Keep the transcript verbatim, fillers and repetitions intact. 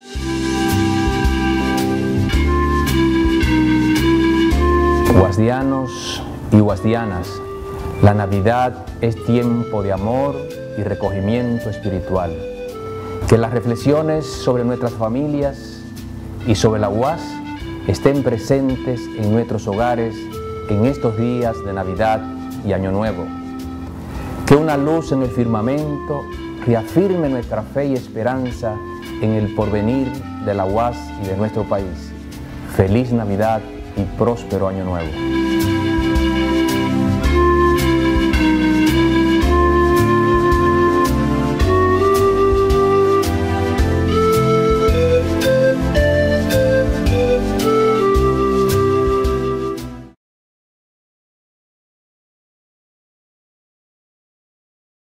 Guasdianos y guasdianas, la Navidad es tiempo de amor y recogimiento espiritual. Que las reflexiones sobre nuestras familias y sobre la U A S estén presentes en nuestros hogares en estos días de Navidad y Año Nuevo. Que una luz en el firmamento reafirme nuestra fe y esperanza en el porvenir de la U A S y de nuestro país. Feliz Navidad y próspero Año Nuevo.